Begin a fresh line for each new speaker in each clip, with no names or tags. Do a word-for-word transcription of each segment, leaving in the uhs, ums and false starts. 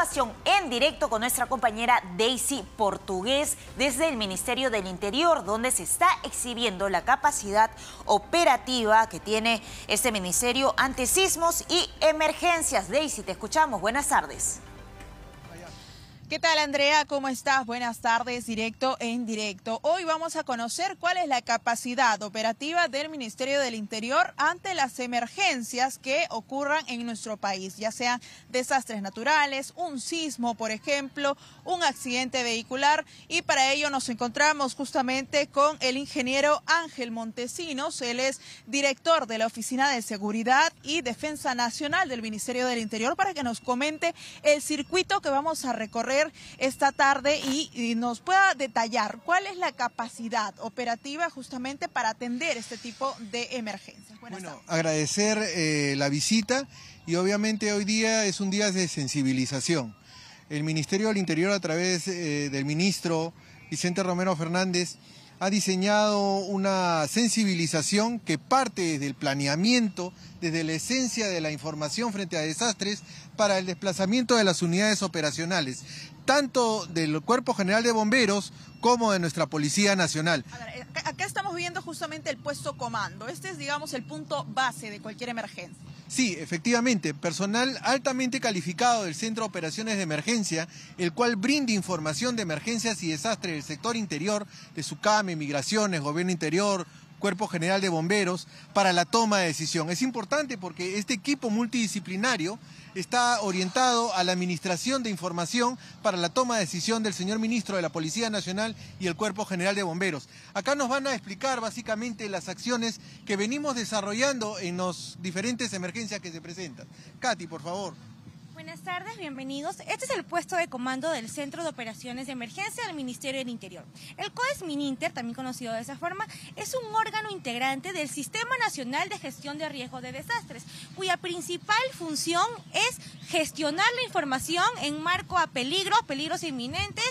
información en directo con nuestra compañera Daisy Portugués desde el Ministerio del Interior, donde se está exhibiendo la capacidad operativa que tiene este ministerio ante sismos y emergencias. Daisy, te escuchamos. Buenas tardes.
¿Qué tal, Andrea? ¿Cómo estás? Buenas tardes, directo e indirecto. Hoy vamos a conocer cuál es la capacidad operativa del Ministerio del Interior ante las emergencias que ocurran en nuestro país, ya sean desastres naturales, un sismo, por ejemplo, un accidente vehicular. Y para ello nos encontramos justamente con el ingeniero Ángel Montesinos. Él es director de la Oficina de Seguridad y Defensa Nacional del Ministerio del Interior, para que nos comente el circuito que vamos a recorrer esta tarde y, y nos pueda detallar cuál es la capacidad operativa justamente para atender este tipo de emergencias. Buenas
bueno,
tardes.
Agradecer eh, la visita, y obviamente hoy día es un día de sensibilización. El Ministerio del Interior, a través eh, del ministro Vicente Romero Fernández, ha diseñado una sensibilización que parte desde el planeamiento, desde la esencia de la información frente a desastres, para el desplazamiento de las unidades operacionales, tanto del Cuerpo General de Bomberos como de nuestra Policía Nacional.
A ver, acá estamos viendo justamente el puesto comando. Este es, digamos, el punto base de cualquier emergencia.
Sí, efectivamente, personal altamente calificado del Centro de Operaciones de Emergencia, el cual brinda información de emergencias y desastres del sector interior, de SUCAME, Migraciones, Gobierno Interior, Cuerpo General de Bomberos, para la toma de decisión. Es importante porque este equipo multidisciplinario está orientado a la administración de información para la toma de decisión del señor ministro de la Policía Nacional y el Cuerpo General de Bomberos. Acá nos van a explicar básicamente las acciones que venimos desarrollando en las diferentes emergencias que se presentan. Katy, por favor.
Buenas tardes, bienvenidos. Este es el puesto de comando del Centro de Operaciones de Emergencia del Ministerio del Interior. El COES Mininter, también conocido de esa forma, es un órgano integrante del Sistema Nacional de Gestión de Riesgo de Desastres, cuya principal función es gestionar la información en marco a peligros, peligros inminentes,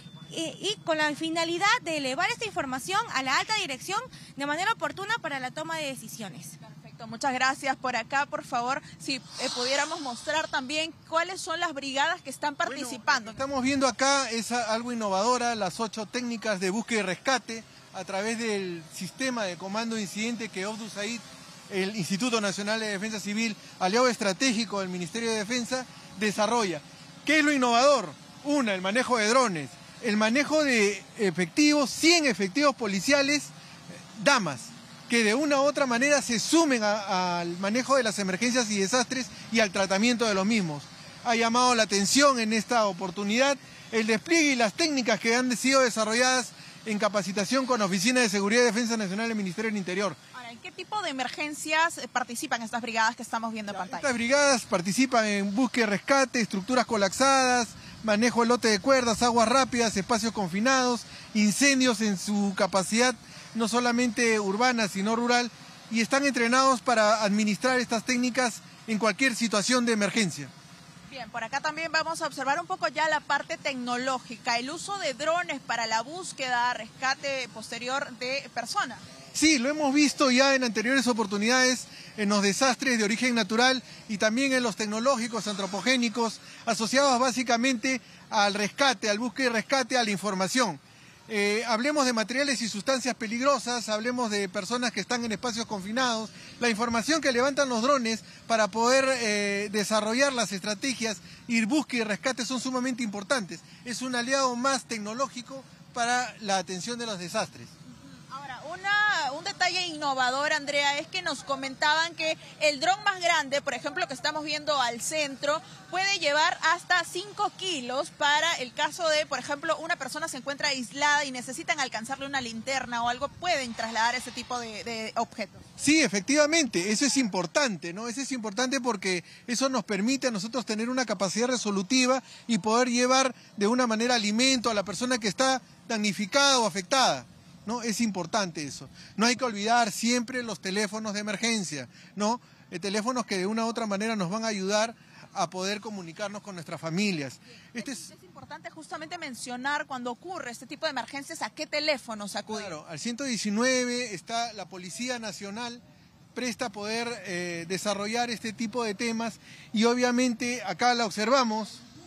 y, y con la finalidad de elevar esta información a la alta dirección de manera oportuna para la toma de decisiones.
Muchas gracias. Por acá, por favor, si eh, pudiéramos mostrar también cuáles son las brigadas que están participando.
Bueno, lo que estamos viendo acá es algo innovadora, las ocho técnicas de búsqueda y rescate a través del sistema de comando de incidente que OFDUSAID, el Instituto Nacional de Defensa Civil, aliado estratégico del Ministerio de Defensa, desarrolla. ¿Qué es lo innovador? Una, el manejo de drones, el manejo de efectivos, cien efectivos policiales, damas, que de una u otra manera se sumen al manejo de las emergencias y desastres y al tratamiento de los mismos. Ha llamado la atención en esta oportunidad el despliegue y las técnicas que han sido desarrolladas en capacitación con Oficina de Seguridad y Defensa Nacional del Ministerio del Interior.
Ahora, ¿en qué tipo de emergencias participan estas brigadas que estamos viendo en pantalla?
Estas brigadas participan en búsqueda y rescate, estructuras colapsadas, manejo de lote de cuerdas, aguas rápidas, espacios confinados, incendios en su capacidad no solamente urbana, sino rural, y están entrenados para administrar estas técnicas en cualquier situación de emergencia.
Bien, por acá también vamos a observar un poco ya la parte tecnológica, el uso de drones para la búsqueda, rescate posterior de personas.
Sí, lo hemos visto ya en anteriores oportunidades, en los desastres de origen natural y también en los tecnológicos antropogénicos, asociados básicamente al rescate, al búsqueda y rescate, a la información. Eh, hablemos de materiales y sustancias peligrosas, hablemos de personas que están en espacios confinados, la información que levantan los drones para poder eh, desarrollar las estrategias y búsqueda y rescate son sumamente importantes. Es un aliado más tecnológico para la atención de los desastres.
Ahora, una, un detalle innovador, Andrea, es que nos comentaban que el dron más grande, por ejemplo, que estamos viendo al centro, puede llevar hasta cinco kilos para el caso de, por ejemplo, una persona se encuentra aislada y necesitan alcanzarle una linterna o algo, pueden trasladar ese tipo de, de objetos.
Sí, efectivamente, eso es importante, ¿no? Eso es importante porque eso nos permite a nosotros tener una capacidad resolutiva y poder llevar de una manera alimento a la persona que está damnificada o afectada. ¿No? Es importante eso. No hay que olvidar siempre los teléfonos de emergencia, ¿no? Eh, teléfonos que de una u otra manera nos van a ayudar a poder comunicarnos con nuestras familias. Este
es, es importante justamente mencionar cuando ocurre este tipo de emergencias, ¿a qué teléfonos acudir?
Claro, al ciento diecinueve está la Policía Nacional, presta a poder eh, desarrollar este tipo de temas, y obviamente acá la observamos,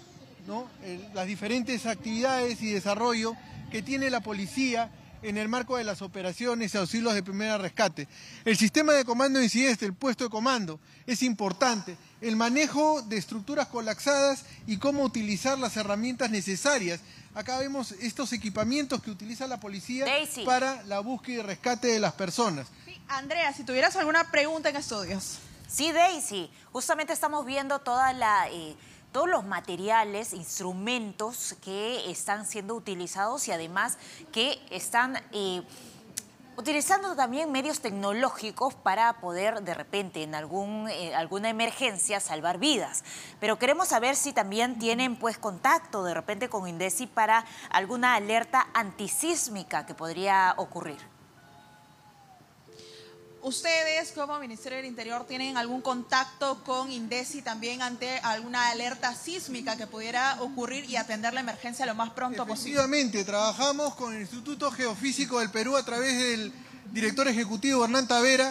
¿no? El, las diferentes actividades y desarrollo que tiene la policía en el marco de las operaciones y auxilios de primera rescate. El sistema de comando de incidente, el puesto de comando, es importante. El manejo de estructuras colapsadas y cómo utilizar las herramientas necesarias. Acá vemos estos equipamientos que utiliza la policía
Daisy.
para la búsqueda y rescate de las personas.
Sí, Andrea, si tuvieras alguna pregunta en estudios.
Sí, Daisy, justamente estamos viendo toda la, eh, todos los materiales, instrumentos que están siendo utilizados y además que están eh, utilizando también medios tecnológicos para poder de repente en algún, eh, alguna emergencia salvar vidas. Pero queremos saber si también tienen pues contacto de repente con INDECI para alguna alerta antisísmica que podría ocurrir.
¿Ustedes como Ministerio del Interior tienen algún contacto con INDECI también ante alguna alerta sísmica que pudiera ocurrir y atender la emergencia lo más pronto posible?
Efectivamente, trabajamos con el Instituto Geofísico del Perú a través del director ejecutivo Hernán Tavera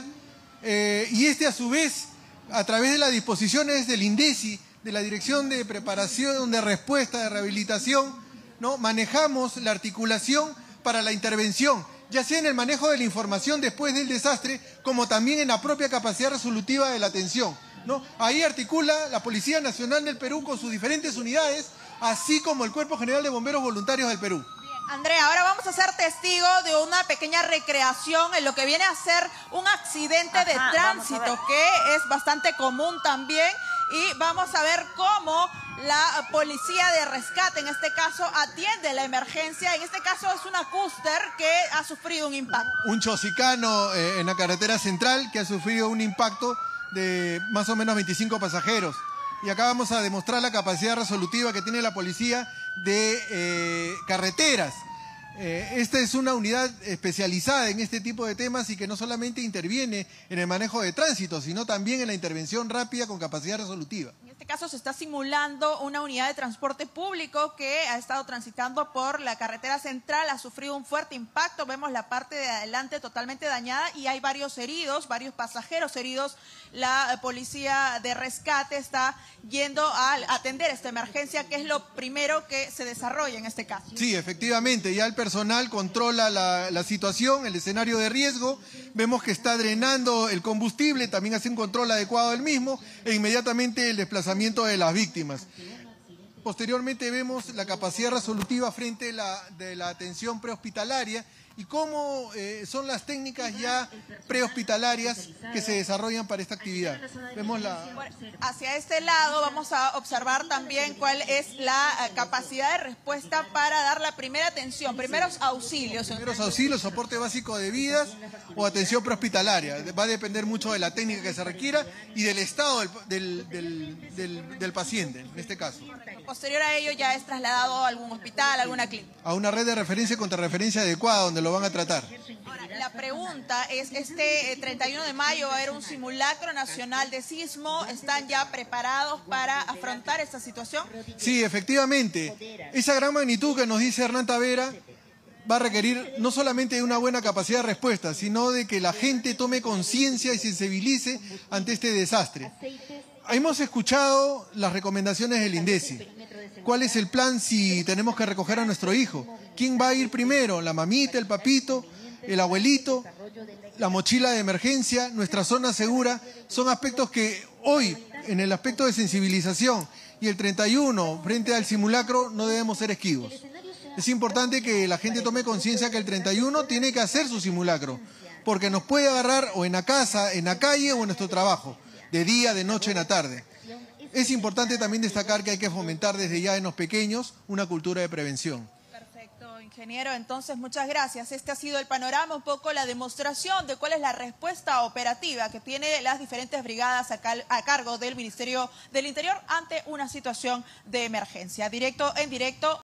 eh, y este a su vez a través de las disposiciones del INDECI, de la Dirección de Preparación de Respuesta de Rehabilitación, ¿no? Manejamos la articulación para la intervención, ya sea en el manejo de la información después del desastre, como también en la propia capacidad resolutiva de la atención, ¿no? Ahí articula la Policía Nacional del Perú con sus diferentes unidades, así como el Cuerpo General de Bomberos Voluntarios del Perú.
Andrea, ahora vamos a ser testigo de una pequeña recreación en lo que viene a ser un accidente
Ajá,
de tránsito, que es bastante común también, y vamos a ver cómo la policía de rescate, en este caso, atiende la emergencia. En este caso es una cúster que ha sufrido un impacto.
Un chosicano eh, en la carretera central que ha sufrido un impacto de más o menos veinticinco pasajeros. Y acá vamos a demostrar la capacidad resolutiva que tiene la policía de eh, carreteras. Eh, esta es una unidad especializada en este tipo de temas y que no solamente interviene en el manejo de tránsito, sino también en la intervención rápida con capacidad resolutiva.
En este caso se está simulando una unidad de transporte público que ha estado transitando por la carretera central, ha sufrido un fuerte impacto, vemos la parte de adelante totalmente dañada y hay varios heridos, varios pasajeros heridos. La policía de rescate está yendo a atender esta emergencia, que es lo primero que se desarrolla en este caso.
Sí, efectivamente, ya el personal controla la, la situación, el escenario de riesgo, vemos que está drenando el combustible, también hace un control adecuado del mismo e inmediatamente el desplazamiento de las víctimas. Posteriormente vemos la capacidad resolutiva frente a la, de la atención prehospitalaria y cómo eh, son las técnicas ya prehospitalarias que se desarrollan para esta actividad. Vemos la...
Hacia este lado vamos a observar también cuál es la capacidad de respuesta para dar la primera atención, primeros auxilios.
Primeros auxilios, soporte básico de vidas o atención prehospitalaria. Va a depender mucho de la técnica que se requiera y del estado del, del, del, del, del paciente, en este caso.
Posterior a ello ya es trasladado a algún hospital, a alguna clínica.
A una red de referencia y contrarreferencia adecuada donde lo van a tratar.
Ahora, la pregunta es, este treinta y uno de mayo va a haber un simulacro nacional de sismo. ¿Están ya preparados para afrontar esta situación?
Sí, efectivamente. Esa gran magnitud que nos dice Hernán Tavera va a requerir no solamente de una buena capacidad de respuesta, sino de que la gente tome conciencia y sensibilice ante este desastre. Hemos escuchado las recomendaciones del INDECI. ¿Cuál es el plan si tenemos que recoger a nuestro hijo? ¿Quién va a ir primero? ¿La mamita, el papito, el abuelito, la mochila de emergencia, nuestra zona segura? Son aspectos que hoy, en el aspecto de sensibilización y el treinta y uno frente al simulacro, no debemos ser esquivos. Es importante que la gente tome conciencia que el treinta y uno tiene que hacer su simulacro, porque nos puede agarrar o en la casa, en la calle o en nuestro trabajo, de día, de noche, en la tarde. Es importante también destacar que hay que fomentar desde ya en los pequeños una cultura de prevención.
Perfecto, ingeniero. Entonces, muchas gracias. Este ha sido el panorama, un poco la demostración de cuál es la respuesta operativa que tienen las diferentes brigadas a, cal a cargo del Ministerio del Interior ante una situación de emergencia. Directo en directo.